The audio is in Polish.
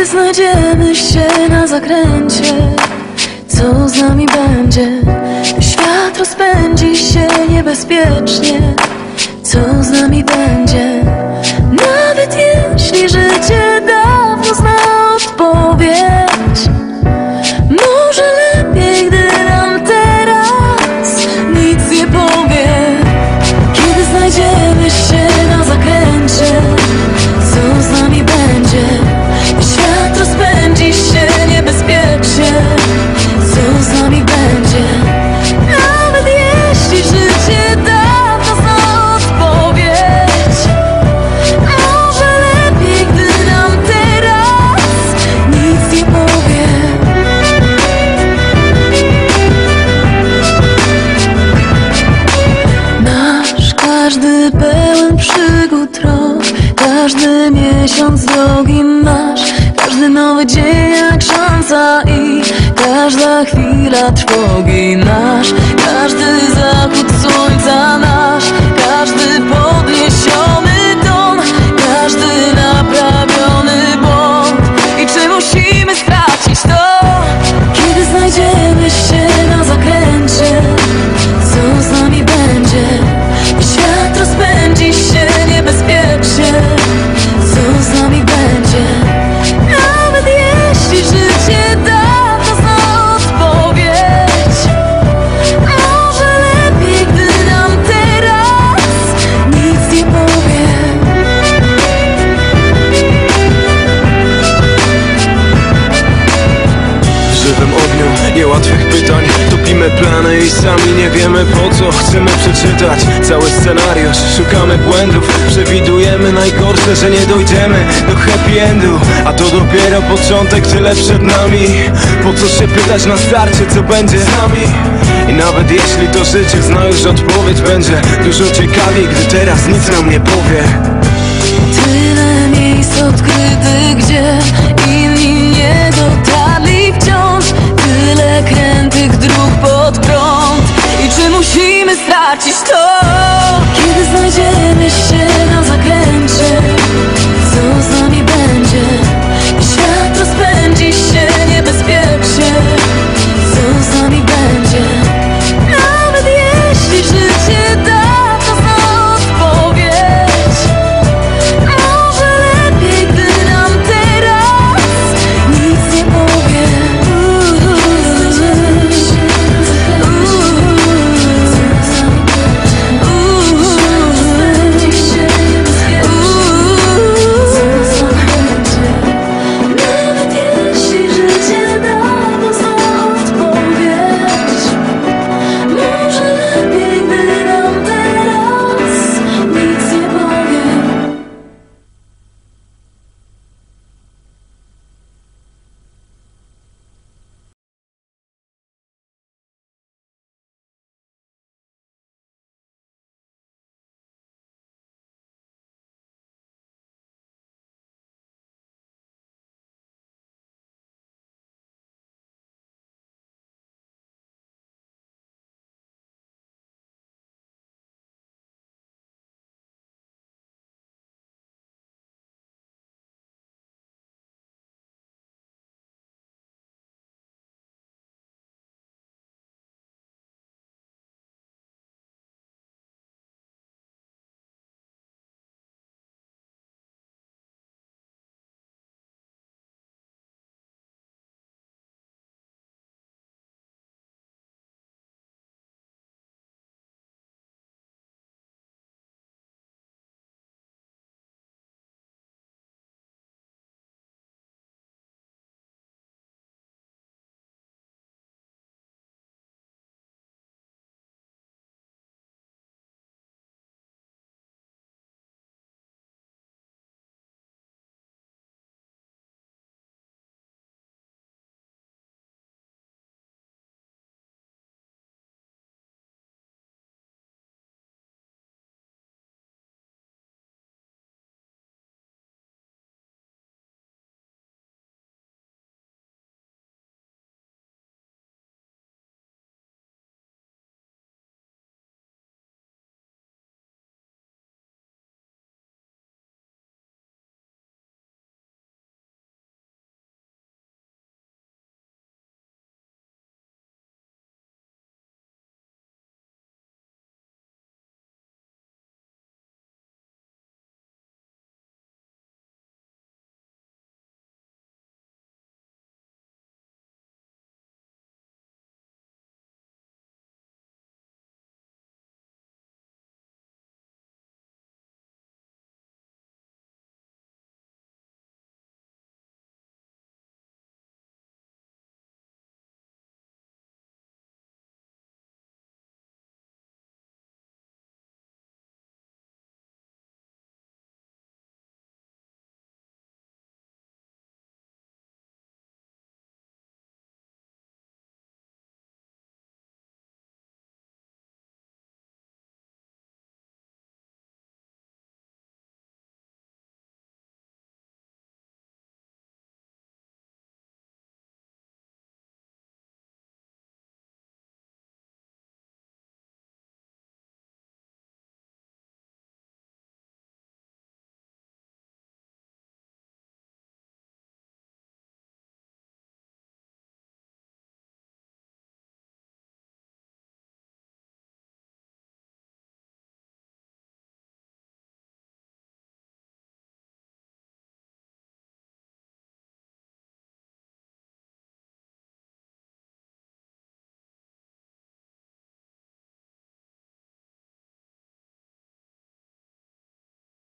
Kiedy znajdziemy się na zakręcie, co z nami będzie? Świat rozpędzi się niebezpiecznie. Co z nami będzie? Nawet jeśli życie dawno zna odpowiedź, może lepiej, gdy nam teraz nic nie powie. Kiedy znajdziemy się na zakręcie, co z nami będzie? Świat rozpędzi się niebezpiecznie. Co z nami będzie? Nawet jeśli życie dawno zna odpowiedź, może lepiej, gdy nam teraz nic nie powie. Nasz każdy pełen przygód rok, każdy miesiąc drogi nasz, każdy nowy dzień jak szansa i każda chwila trwogi nasz, każdy zachód słońca nasz, każdy podniesiony ton, każdy naprawiony błąd. I czy musimy stracić to? Kiedy znajdziemy się na zakręcie, co z nami będzie? Świat rozpędzi się niebezpiecznie. Co z nami będzie? Nawet jeśli życie dawno zna odpowiedź, może lepiej, gdy nam teraz nic nie powie. W żywym ogniu niełatwych pytań topimy plany i sami nie wiemy po co. Chcemy przeczytać cały scenariusz, szukamy błędów, przewidujemy najgorsze, że nie dojdziemy do happy endu. A to dopiero początek, tyle przed nami. Po co się pytać na starcie, co będzie z nami? I nawet jeśli to życie zna już odpowiedź, będzie dużo ciekawiej, gdy teraz nic nam nie powie. Tyle miejsc odkrytych, gdzie inni nie dotarli wciąż. Tyle krętych dróg pod prąd. I czy musimy stracić to?